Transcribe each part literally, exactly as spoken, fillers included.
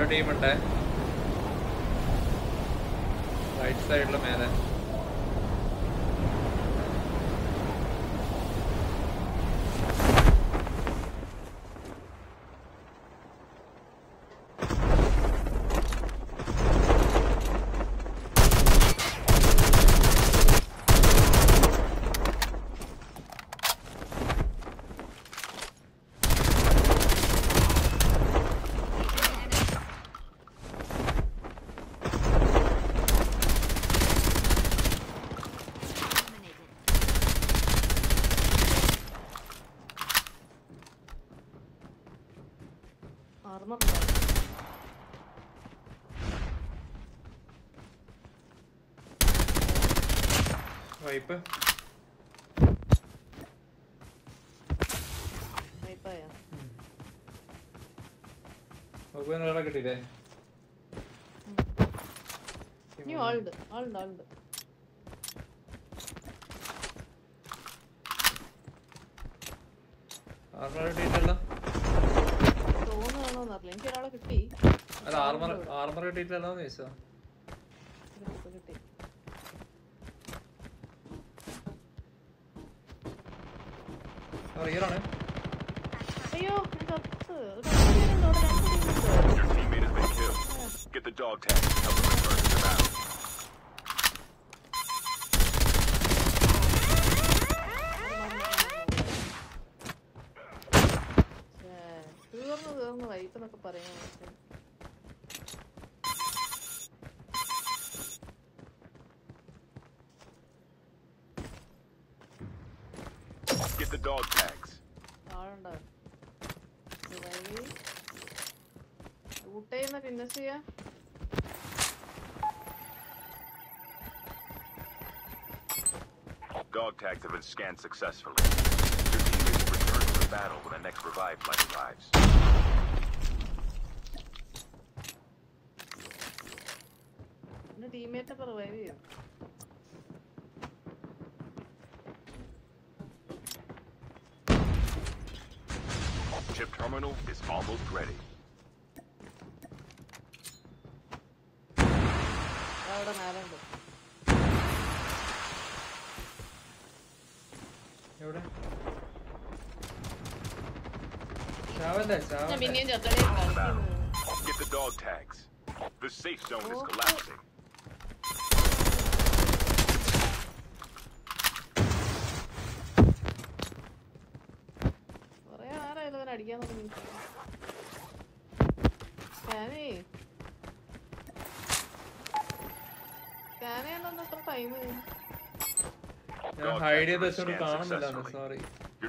ടീമുണ്ട് റൈറ്റ് സൈഡില് മേലെ. വൈപ്പ് കിട്ടിയില്ലേ? ആളുണ്ട് ആളുണ്ട് ആളുണ്ട്. തോന്നുന്നറിയില്ല, എനിക്ക് ഒരാളെ കിട്ടി. ആർമർ കിട്ടിയിട്ടല്ലോന്ന് ചോദിച്ചോ? കിട്ടി. റിയലാണ്. അയ്യോ തീർന്നു തീർന്നു വൈപ്പെന്നൊക്കെ പറയാൻ. Get the dog tags. ആളുണ്ടോ? ഊട്ടേന്ന പിന്നെ ചെയ്യാ. Dog tags have been scanned successfully. Your teammates will return to the battle when the next revive flight arrives. എന്റെ ടീമേറ്റ് റിവൈവ് ചെയ്യും. Chip terminal is almost ready. അവിടെ നാലുണ്ട്. എവിടെ? ചാവല്ലേ ചാവല്ലേ. ഞാൻ പിന്നെയും ചത്തടേ കളിക്കുന്നു. Get the dog tags. The safe zone is collapsing. കൊറേ ആരായാലും അവൻ അടിക്കാൻ തുടങ്ങി. സ്കാനേ സ്കാൻ ചെയ്യാൻ എത്ര ടൈം? ഞാൻ ഹൈഡ് ചെയ്ത് വെച്ചോണ്ട് കാണുന്നില്ല. സോറി.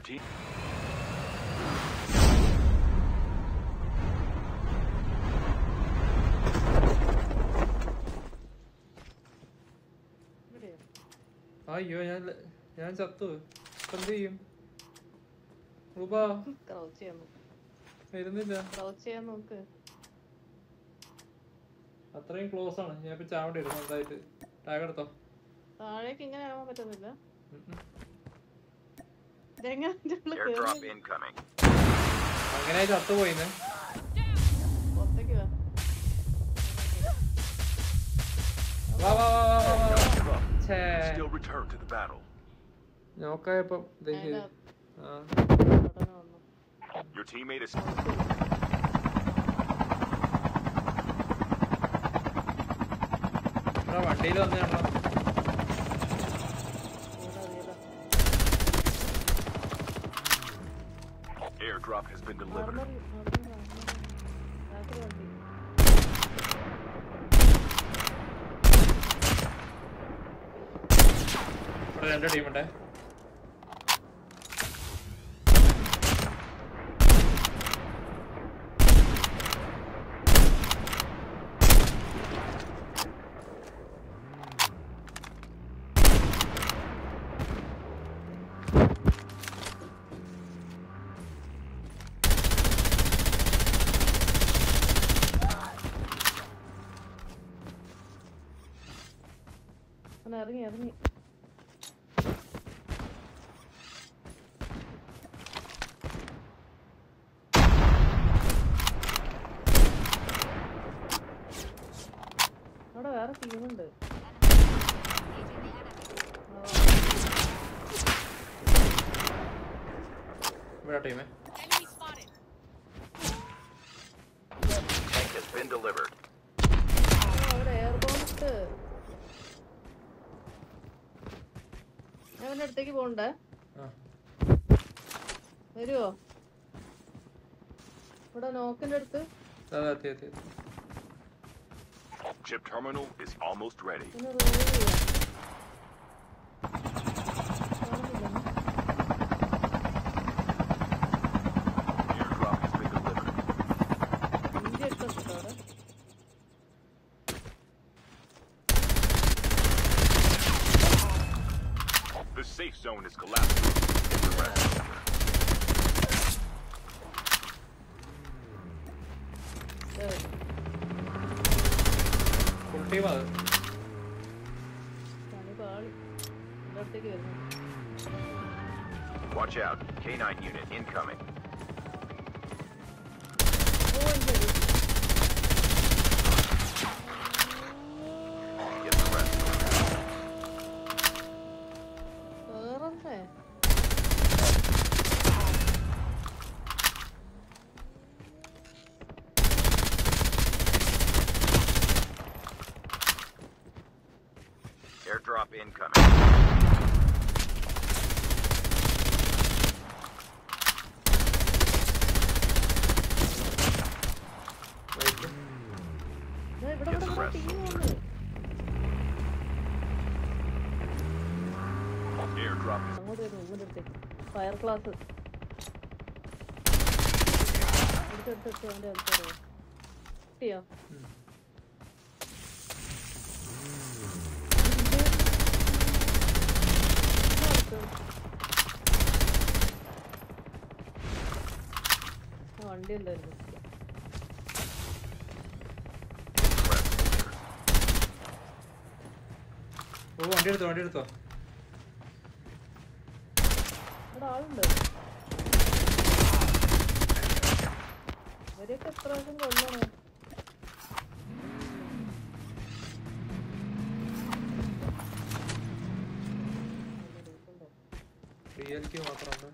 അയ്യോ ഞാൻ ഞാൻ ചത്തു. എന്ത് ചെയ്യും? വരുന്നില്ല. അത്രയും ക്ലോസ് ആണ്. ഞാൻ ഇപ്പൊ ചാവേണ്ടി വരും സ്വന്തമായിട്ട്. ടാഗ് എടുത്തോ. താഴേക്ക് ഇങ്ങനെ ആവാൻ പറ്റുന്നില്ല. അങ്ങനെ ചത്തുപോയിന്ന്. പുറത്തേക്ക് വാ വാ വാ വാ വാ. Still return to the battle. നോക്കായപ്പം Your teammate is വണ്ടിയിൽ വന്നോ. Airdrop has been delivered. രണ്ട് ടീമുണ്ട്. ഇറങ്ങി ഇറങ്ങി അവിടെ വേറെ ടീമുണ്ട്. ഇവിടെ ടീമേ Tank has been delivered. അവിടെ എയർബോണിട്ട് ഞാൻ അവന്റെ അടുത്തേക്ക് പോണ്ടേ? വരുവോ? ഇവിടെ നോക്കിന്റെ അടുത്ത് Chip terminal is almost ready. ഒന്ന് roll ചെയ്യാം. Airdrop has been delivered. ഇഞ്ചി എടുത്തിട്ടോ അവിടെ? The safe zone is collapsing. Get the rest. Full team അത്. പണി പാളി. എൻ്റെ അടുത്തേക്ക് വരുന്നു. Watch out. K nine unit incoming. ഓ ശരി. Get the rest. വേറെന്തേ? Airdrop incoming. ദേ ഇവിടെ ഇവിടെ ഇവിടെ ടീം വന്നു. Airdrop is അങ്ങോട്ട് വരുന്നു ഇവന്റെ അടുത്തേക്ക്. ഫയർ ക്ലാസ് എടുത്തെടുത്ത് അവന്റെ അടുത്ത് കിട്ടിയോ? വണ്ടി ഉണ്ടായിരുന്നു. ഓ വണ്ടി എടുത്തോ വണ്ടി എടുത്തോ. ഇവിടെ ആളുണ്ട്. ഇവരെയൊക്കെ എത്ര പ്രാവശ്യം കൊല്ലണം? റിയൽ ക്യൂ മാത്രമാണ്.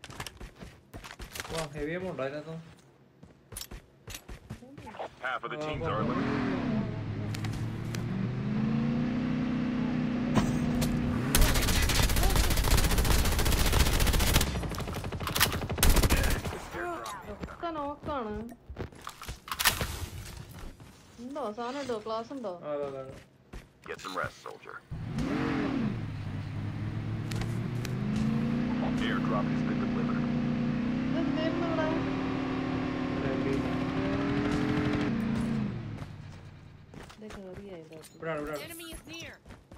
വാ ഹെവി എമൗണ്ട് അതിനകത്ത്. half of the teams are eliminated. ഒക്കെ നോക്കാണ്. ഉണ്ടോ സാധനം ഉണ്ടോ? ക്ലാസ് ഉണ്ടോ? Get some rest, soldier. Airdrop has been delivered. ഇതെന്തായിരുന്നു ഇവിടെ? ഇത് കേറിയാ ഇതിന്റെ അകത്ത്. ഇവിടെ ഇവിടെ Enemy is near.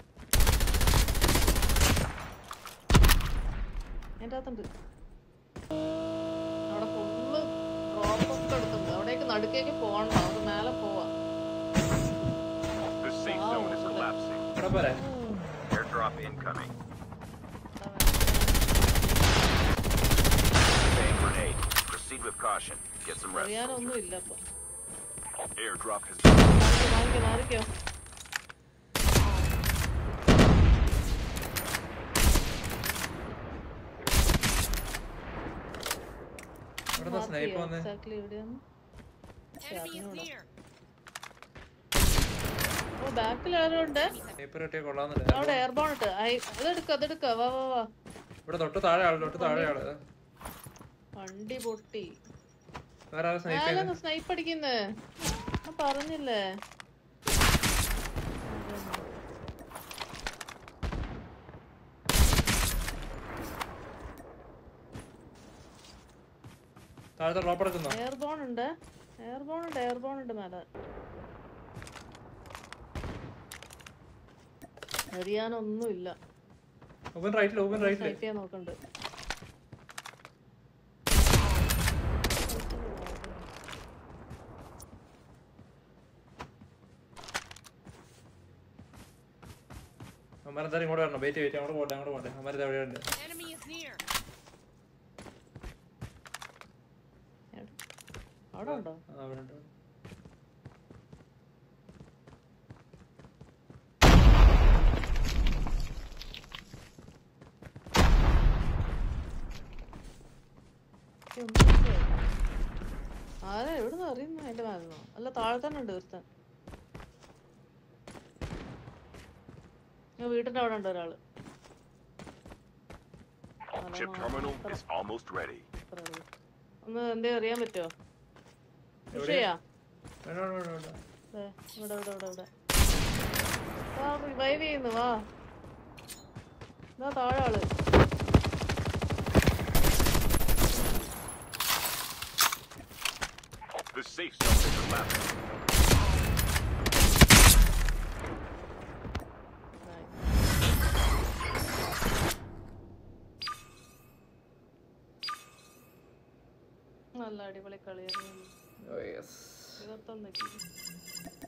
എൻ്റെ അകത്തുണ്ട്. അവിടെ ഫുള്ള് ഡ്രോപ്പൊക്കെ എടുത്തുണ്ട്. അവിടേക്ക് നടുക്കേക്ക് പോകണ്ട. അവിടെ മേലെ പോവാ. The safe zone is collapsing. ഇവിടെ പോരെ. Airdrop incoming. അതാ വേണം. Bang grenade. Proceed with caution. Get some rest. അറിയാനൊന്നും ഇല്ല അപ്പൊ. Airdrop has been Marico Marico Marico. ഇവിടെ സ്നൈപ്പ് വന്നേ. എക്സാക്ട്ലി എവിടെയാണ്? Enemy is near. ഓ ബാക്കിൽ ആരുണ്ട്? സ്നൈപ്പർ കിട്ടിയ കൊള്ളാന്നില്ല. അവിടെ എയർബോൺ ഇട്ട്. അതെടുക്ക അതെടുക്ക. വാ വാ വാ. ഇവിടെ തൊട്ട് താഴെ ആള് തൊട്ട് താഴെ ആള്. വണ്ടി പൊട്ടി. വേറെ ആരും സ്നൈപ്പ് ചെയ്യുന്നു. ആരാണ് സ്നൈപ്പ് അടിക്കുന്നേ? ഞാൻ പറഞ്ഞില്ലേ. താഴത്തെ ഡ്രോപ്പ് എടുക്കുന്നോ? എയർബോൺ ഉണ്ട്. എയർബോൺ ഉണ്ട് എയർബോൺ ഉണ്ട് മേലെ. അറിയാനൊന്നുമില്ല. ഓപ്പൺ റൈറ്റിൽ ഓപ്പൺ റൈറ്റിൽ. സ്നൈപ്പ് ചെയ്യാൻ നോക്കണ്ട്. അമരെന്തായാലും ഇങ്ങോട്ട് വരണം. വെയിറ്റ് വെയിറ്റ് അങ്ങോട്ട് പോട്ടെ അങ്ങോട്ട് പോട്ടെ. അമരത് എവിടെയുണ്ട്? Enemy is near. അവിടെ ഉണ്ടോ? അവിടെ ഉണ്ട്. ആരാ എവിടുന്ന് അറിയുന്നു അതിന്റെ മാരുന്നോ? അല്ല താഴെ തന്നെ ഉണ്ട് ഒരുത്തൻ. വീട്ടിന്റെ അവിടെ ഉണ്ട് ഒരാള്. Chip terminal is almost ready. ഒന്ന് എന്തേ അറിയാൻ പറ്റുമോ? എവിടെയാ? ചെയ്യാ വേണ്ട വേണ്ട വേണ്ട ദേ, ഇവിടെ ഇവിടെ ഇവിടെ ഇവിടെ വാ റിവൈവ് ചെയ്യുന്നു. വാ ഇതാ താഴെ ആള്. The safe zone is collapsing. നല്ല അടിപൊളി കളിയായിരുന്നു. Oh, yes. ഇരുപത്തൊന്നൊക്കെ